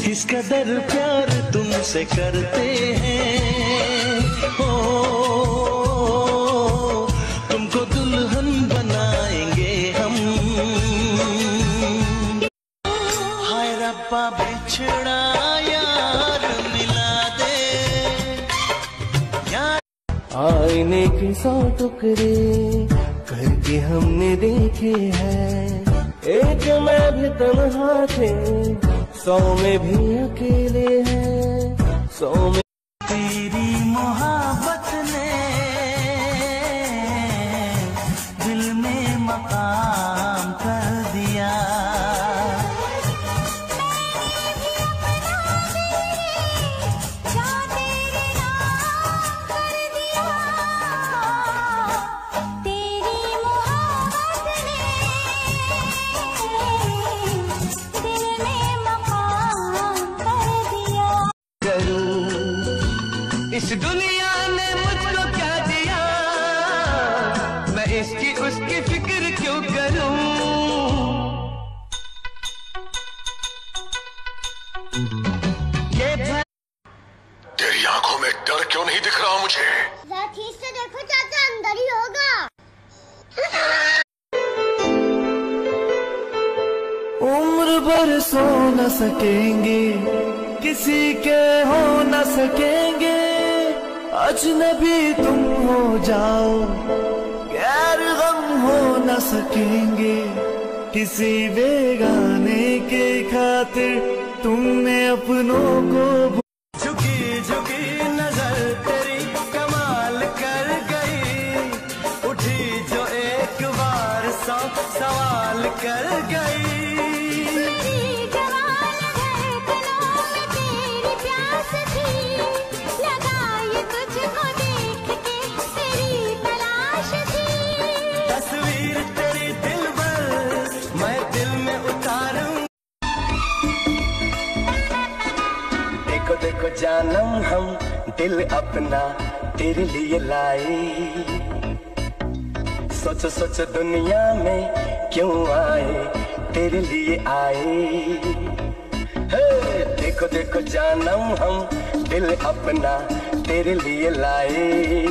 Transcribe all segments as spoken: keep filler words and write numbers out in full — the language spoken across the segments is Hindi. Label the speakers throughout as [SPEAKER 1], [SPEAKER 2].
[SPEAKER 1] किस कदर प्यार तुमसे करते हैं, हो तुमको दुल्हन बनाएंगे हम। हाय रब्बा बिछड़ा यार मिला दे यार। आईने के सौ टुकड़े करके हमने देखे हैं, एक में भी तन्हा थे, सौ में भी अकेले हैं, सौ में। तेरी मोहब्बत ने दिल में मकाम कर दिया। इस दुनिया ने मुझको क्या दिया, मैं इसकी उसकी फिक्र क्यों करूं। ये
[SPEAKER 2] तेरी आंखों में डर क्यों नहीं दिख रहा मुझे?
[SPEAKER 3] जरा ठीक से देखो चाचा, अंदर ही होगा।
[SPEAKER 1] उम्र भर सो न सकेंगे, किसी के हो न सकेंगे, अजनबी तुम हो जाओ, गैर गम हो न सकेंगे, किसी बेगाने के खातिर तुमने अपनों को। झुकी झुकी नजर तेरी कमाल कर गई, उठी जो एक बार सौ सवाल कर गई। देखो देखो जानम हम दिल अपना तेरे लिए लाए, सोचो सोचो दुनिया में क्यों आए, तेरे लिए आए। हे देखो देखो जानम हम दिल अपना तेरे लिए लाए,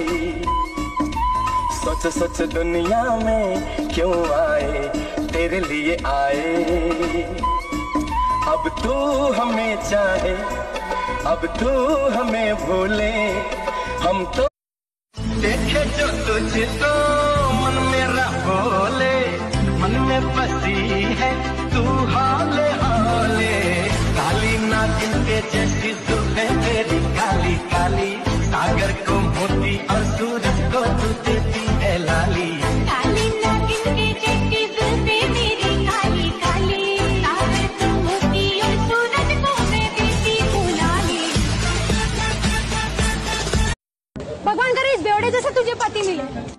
[SPEAKER 1] सोचो सोचो दुनिया में क्यों आए, तेरे लिए आए। अब तू हमें चाहे, अब तू हमें भूले, हम तो देखे जो तुझे तो मन मेरा बोले, मन में बसी है तू हाले हाले। काली नागिन के जैसी जुल्फे तेरी काली काली, सागर को मोती और सूरज को तू देती है लाली।
[SPEAKER 3] काली नागिन के जैसी जुल्फे मेरी काली काली, सागर को मोती और सूरज को मैं देती हूँ लाली। भगवान करे इस बेवड़े जैसा तुझे पति मिले,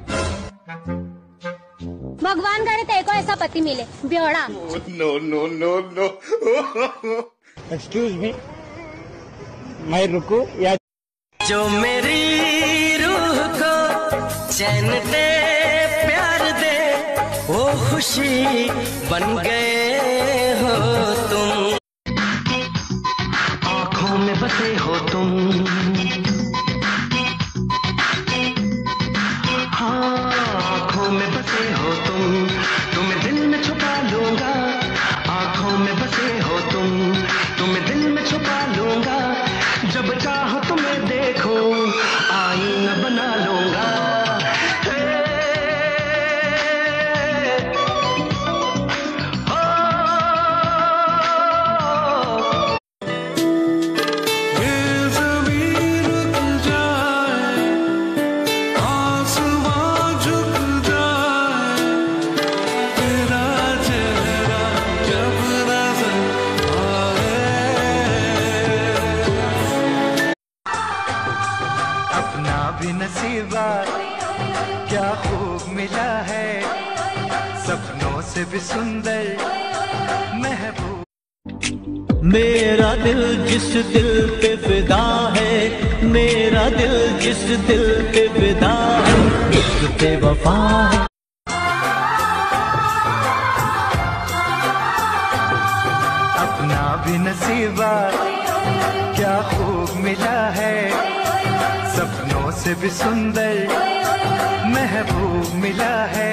[SPEAKER 3] भगवान करे तेरे को ऐसा पति मिले बेवड़ा।
[SPEAKER 2] No no no no.
[SPEAKER 4] Excuse me, मैं रुकूं या?
[SPEAKER 1] जो मेरी रूह को चैन दे प्यार दे, वो खुशी बन गए हो तुम। आँखों में बसे हो तुम, हाँ आँखों में बसे हो तुम, तुम्हें दिल में छुपा लूंगा। आँखों में बसे हो तुम, तुम्हें दिल में छुपा लूंगा। जब चाहो तुम्हें देखो, आईना बना लूंगा। नसीबा क्या खूब मिला है, सपनों से भी सुंदर महबूब। मेरा दिल जिस दिल पे फिदा है, मेरा दिल जिस दिल पे फिदा है, इश्क पे वफा है। अपना भी नसीबा क्या खूब मिला है, सपनों से भी सुंदर महबूब मिला है।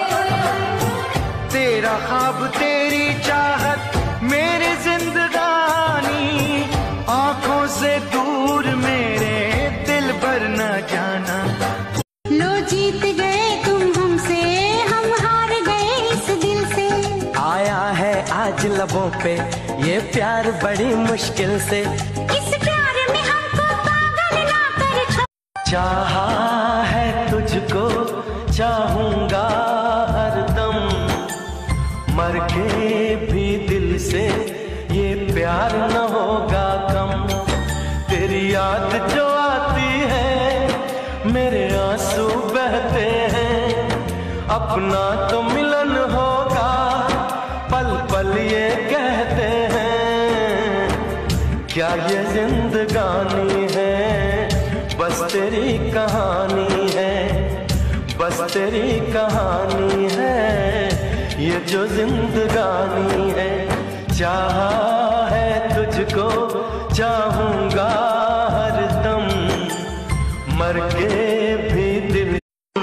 [SPEAKER 1] तेरा ख्वाब तेरी चाहत मेरी जिंदगानी, आंखों से दूर मेरे दिल भर न जाना।
[SPEAKER 3] लो जीत गए तुम हमसे, हम हार गए इस दिल से।
[SPEAKER 1] आया है आज लबों पे ये प्यार बड़ी मुश्किल से,
[SPEAKER 3] इस प्यार में हमको पागल ना कर छोड़।
[SPEAKER 1] चाहा है तुझको चाहूंगा हरदम, मर के भी दिल से ये प्यार न होगा कम। तेरी याद जो आती है मेरे आंसू बहते हैं, अपना तो मिलन होगा पल पल ये कहते हैं। क्या ये जिंदगानी है बस तेरी कहानी है, बस तेरी कहानी है ये जो जिंदगानी है। चाहा है तुझको चाहूंगा हरदम, मर के भी दिल।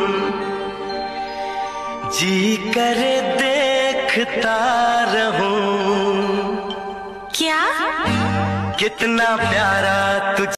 [SPEAKER 1] जी करे देखता रहूं
[SPEAKER 3] क्या
[SPEAKER 1] कितना प्यारा तुझ